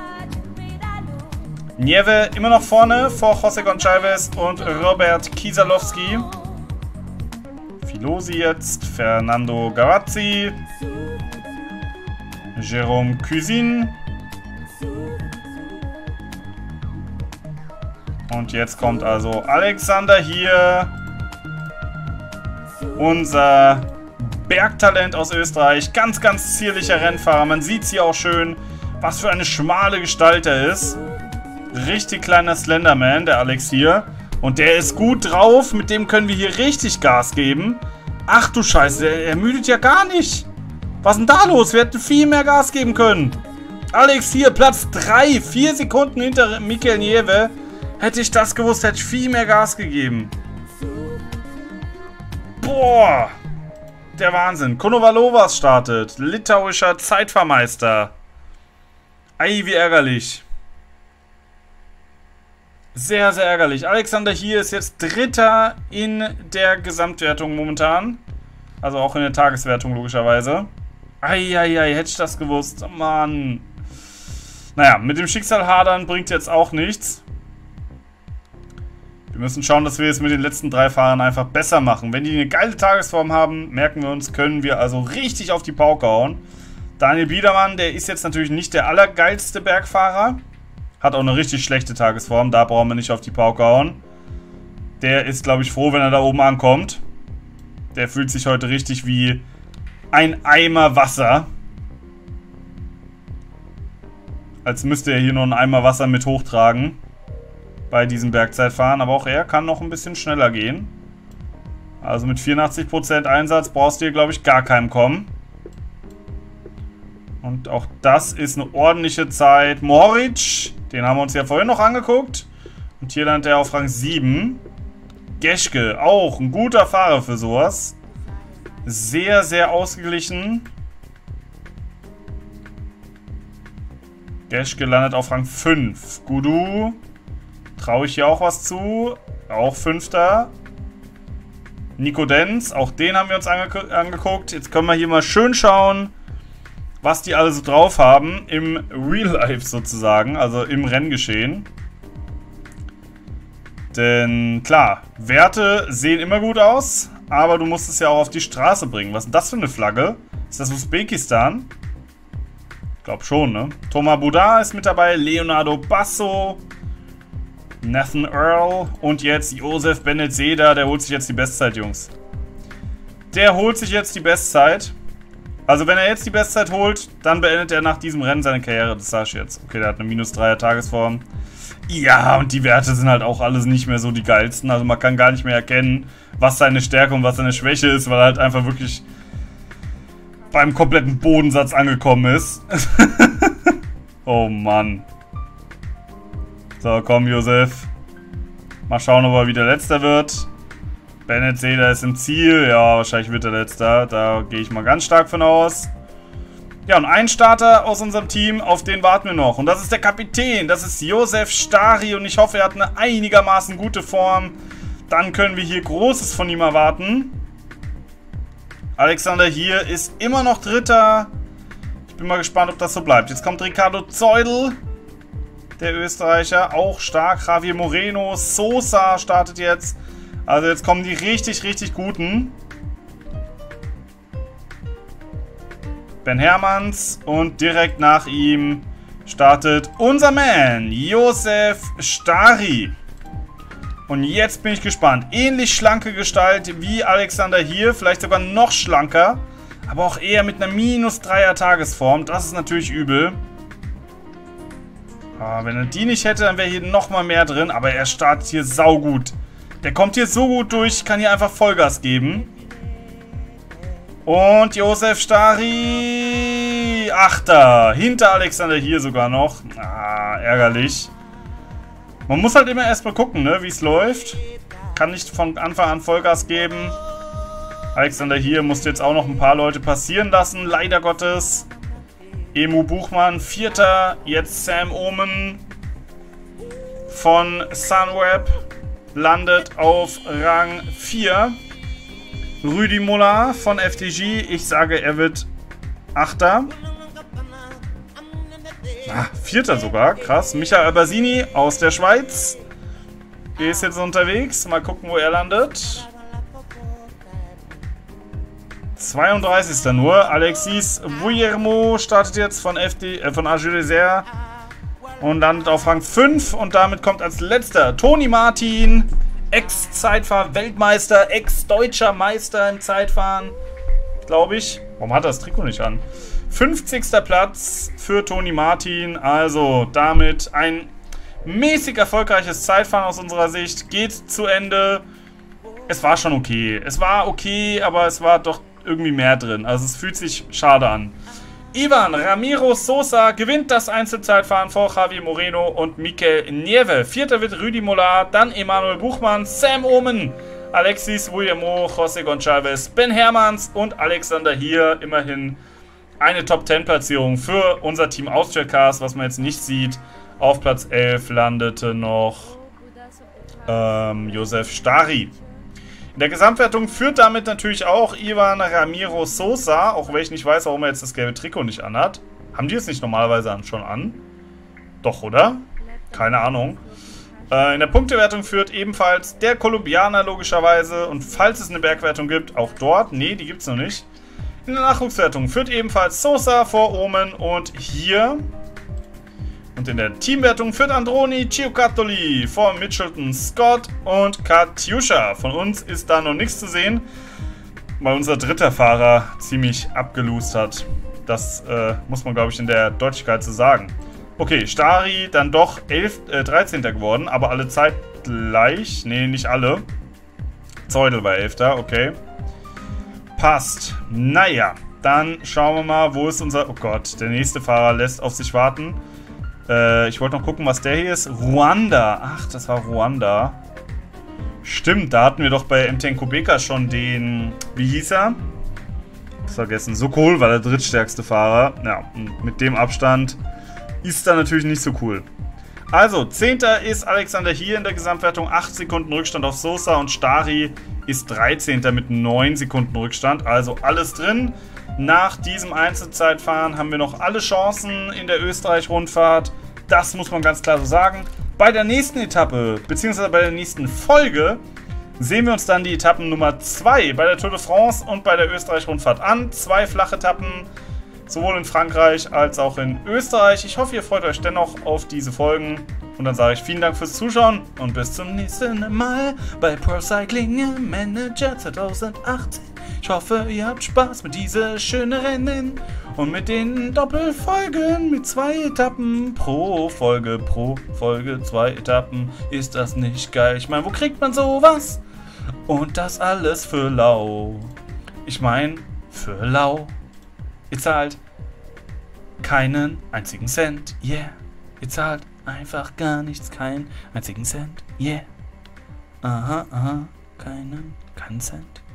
Nieve immer noch vorne vor José Gonçalves und Robert Kieselowski. Filosi jetzt, Fernando Gavazzi, Jérôme Cuisine. Und jetzt kommt also Alexander hier, unser Bergtalent aus Österreich. Ganz, ganz zierlicher Rennfahrer. Man sieht es hier auch schön, was für eine schmale Gestalt er ist. Richtig kleiner Slenderman, der Alex hier. Und der ist gut drauf. Mit dem können wir hier richtig Gas geben. Ach du Scheiße, der ermüdet ja gar nicht. Was ist denn da los? Wir hätten viel mehr Gas geben können. Alex hier, Platz drei. Vier Sekunden hinter Mikel Nieve. Hätte ich das gewusst, hätte ich viel mehr Gas gegeben. Boah. Der Wahnsinn. Konovalovas startet. Litauischer Zeitfahrmeister. Ei, wie ärgerlich. Sehr, sehr ärgerlich. Alexander hier ist jetzt Dritter in der Gesamtwertung momentan. Also auch in der Tageswertung logischerweise. Eieiei, hätte ich das gewusst. Mann. Naja, mit dem Schicksal hadern bringt jetzt auch nichts. Wir müssen schauen, dass wir es mit den letzten drei Fahrern einfach besser machen. Wenn die eine geile Tagesform haben, merken wir uns, können wir also richtig auf die Pauke hauen. Daniel Biedermann, der ist jetzt natürlich nicht der allergeilste Bergfahrer. Hat auch eine richtig schlechte Tagesform, da brauchen wir nicht auf die Pauke hauen. Der ist, glaube ich, froh, wenn er da oben ankommt. Der fühlt sich heute richtig wie ein Eimer Wasser. Als müsste er hier nur einen Eimer Wasser mit hochtragen. Bei diesem Bergzeitfahren. Aber auch er kann noch ein bisschen schneller gehen. Also mit vierundachtzig Prozent Einsatz brauchst du hier, glaube ich, gar keinem kommen. Und auch das ist eine ordentliche Zeit. Mohoric, Den haben wir uns ja vorhin noch angeguckt. Und hier landet er auf Rang sieben. Geschke, auch ein guter Fahrer für sowas. Sehr, sehr ausgeglichen. Geschke landet auf Rang fünf. Gudu. Traue ich hier auch was zu. Auch Fünfter. Nico Denz, auch den haben wir uns ange angeguckt. Jetzt können wir hier mal schön schauen, was die alle so drauf haben. Im Real Life sozusagen, also im Renngeschehen. Denn klar, Werte sehen immer gut aus, aber du musst es ja auch auf die Straße bringen. Was ist das für eine Flagge? Ist das Usbekistan? Ich glaube schon, ne? Thomas Boudin ist mit dabei, Leonardo Basso, Nathan Earl und jetzt Josef Benezeda. Der holt sich jetzt die Bestzeit, Jungs. Der holt sich jetzt die Bestzeit. Also wenn er jetzt die Bestzeit holt, dann beendet er nach diesem Rennen seine Karriere. Das sag ich jetzt. Okay, der hat eine minus dreier Tagesform. Ja, und die Werte sind halt auch alles nicht mehr so die geilsten. Also man kann gar nicht mehr erkennen, was seine Stärke und was seine Schwäche ist, weil er halt einfach wirklich beim kompletten Bodensatz angekommen ist. Oh Mann. So, komm, Josef. Mal schauen, ob er wieder Letzter wird. Benezeda ist im Ziel. Ja, wahrscheinlich wird er Letzter. Da gehe ich mal ganz stark von aus. Ja, und ein Starter aus unserem Team, auf den warten wir noch. Und das ist der Kapitän. Das ist Josef Stari. Und ich hoffe, er hat eine einigermaßen gute Form. Dann können wir hier Großes von ihm erwarten. Alexander hier ist immer noch Dritter. Ich bin mal gespannt, ob das so bleibt. Jetzt kommt Ricardo Zeudel. Der Österreicher. Auch stark. Javier Moreno. Sosa startet jetzt. Also jetzt kommen die richtig, richtig Guten. Ben Hermanns und direkt nach ihm startet unser Man, Josef Stari. Und jetzt bin ich gespannt. Ähnlich schlanke Gestalt wie Alexander hier, vielleicht sogar noch schlanker, aber auch eher mit einer minus dreier Tagesform. Das ist natürlich übel. Ah, wenn er die nicht hätte, dann wäre hier nochmal mehr drin, aber er startet hier saugut. Der kommt hier so gut durch, kann hier einfach Vollgas geben. Und Josef Stari, Achter, hinter Alexander hier sogar noch. Ah, ärgerlich. Man muss halt immer erstmal gucken, ne, wie es läuft. Kann nicht von Anfang an Vollgas geben. Alexander hier musste jetzt auch noch ein paar Leute passieren lassen, leider Gottes. Emu Buchmann, Vierter. Jetzt Sam Omen von Sunweb landet auf Rang vier. Rüdi Moller von F D G. Ich sage, er wird Achter. Ah, Vierter sogar. Krass. Michael Basini aus der Schweiz. Der ist jetzt unterwegs. Mal gucken, wo er landet. zweiunddreißigster nur. Alexis Vuillermo startet jetzt von, F D, äh, von Argel Désert und landet auf Rang fünf. Und damit kommt als letzter Toni Martin. Ex-Zeitfahr-Weltmeister, Ex-Deutscher Meister im Zeitfahren, glaube ich. Warum hat er das Trikot nicht an? fünfzigster Platz für Toni Martin. Also damit ein mäßig erfolgreiches Zeitfahren aus unserer Sicht. Geht zu Ende. Es war schon okay. Es war okay, aber es war doch irgendwie mehr drin. Also es fühlt sich schade an. Ivan Ramiro Sosa gewinnt das Einzelzeitfahren vor Javier Moreno und Mikel Nieve. Vierter wird Rüdi Moller, dann Emanuel Buchmann, Sam Omen, Alexis Vuillermo, José Gonçalves, Ben Hermanns und Alexander hier. Immerhin eine Top zehn Platzierung für unser Team Austria Cars, was man jetzt nicht sieht. Auf Platz elf landete noch ähm, Josef Stari. In der Gesamtwertung führt damit natürlich auch Ivan Ramiro Sosa, auch wenn ich nicht weiß, warum er jetzt das gelbe Trikot nicht anhat. Haben die es nicht normalerweise schon an? Doch, oder? Keine Ahnung. Äh, in der Punktewertung führt ebenfalls der Kolumbianer logischerweise. Und falls es eine Bergwertung gibt, auch dort. Nee, die gibt es noch nicht. In der Nachwuchswertung führt ebenfalls Sosa vor Omen und hier. Und in der Teamwertung führt Androni Ciocattoli vor Mitchelton Scott und Katjuscha. Von uns ist da noch nichts zu sehen, weil unser dritter Fahrer ziemlich abgelost hat. Das äh, muss man, glaube ich, in der Deutlichkeit so sagen. Okay, Stari dann doch elf, äh, dreizehnter geworden, aber alle zeitgleich. Nee, nicht alle. Zeudel war elfter, okay. Passt. Naja, dann schauen wir mal, wo ist unser... Oh Gott, der nächste Fahrer lässt auf sich warten. Äh, ich wollte noch gucken, was der hier ist. Ruanda. Ach, das war Ruanda. Stimmt, da hatten wir doch bei M T N Kubeka schon den... Wie hieß er? Vergessen. Sokol war der drittstärkste Fahrer. Ja, und mit dem Abstand ist da natürlich nicht so cool. Also, zehnter ist Alexander hier in der Gesamtwertung. acht Sekunden Rückstand auf Sosa und Stari ist dreizehnter mit neun Sekunden Rückstand. Also alles drin. Nach diesem Einzelzeitfahren haben wir noch alle Chancen in der Österreich-Rundfahrt. Das muss man ganz klar so sagen. Bei der nächsten Etappe, beziehungsweise bei der nächsten Folge, sehen wir uns dann die Etappen Nummer zwei bei der Tour de France und bei der Österreich-Rundfahrt an. Zwei Flachetappen, sowohl in Frankreich als auch in Österreich. Ich hoffe, ihr freut euch dennoch auf diese Folgen. Und dann sage ich vielen Dank fürs Zuschauen und bis zum nächsten Mal bei Pro Cycling Manager zweitausendachtzehn. Ich hoffe, ihr habt Spaß mit diesen schönen Rennen und mit den Doppelfolgen mit zwei Etappen pro Folge, pro Folge zwei Etappen. Ist das nicht geil? Ich meine, wo kriegt man sowas? Und das alles für lau. Ich meine, für lau. Ihr zahlt keinen einzigen Cent, yeah. Ihr zahlt einfach gar nichts, keinen einzigen Cent, yeah. Aha, aha, keinen, keinen Cent.